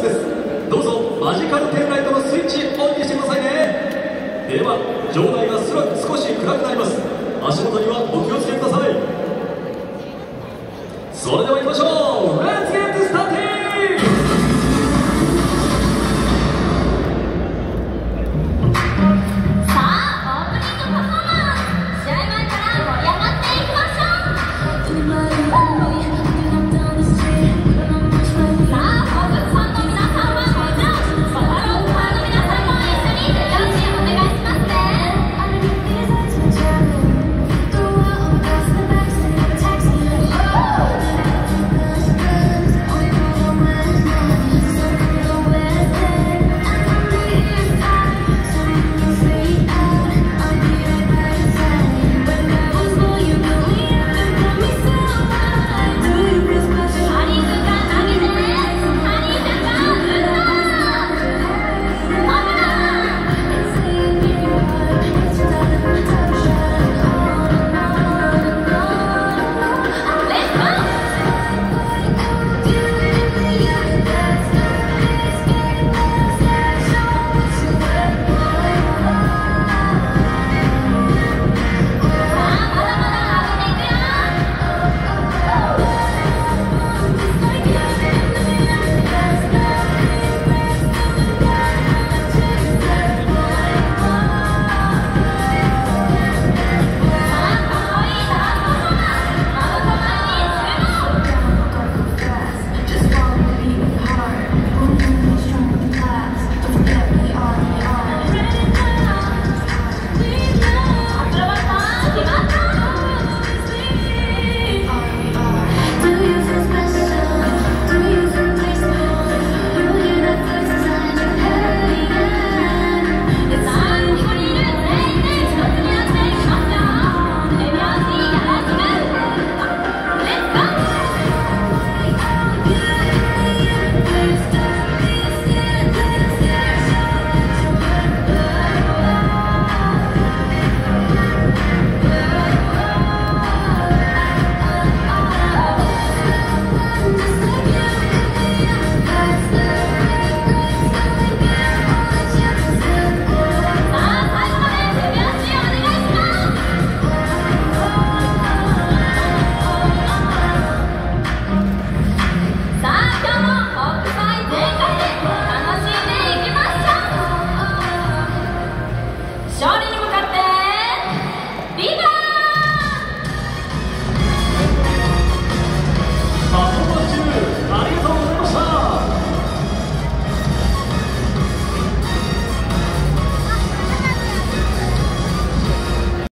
です。どうぞマジカルテールライトのスイッチオンにしてくださいね。では場内が少し暗くなります。足元にはお気をつけください。それでは行きましょう。レッツゲー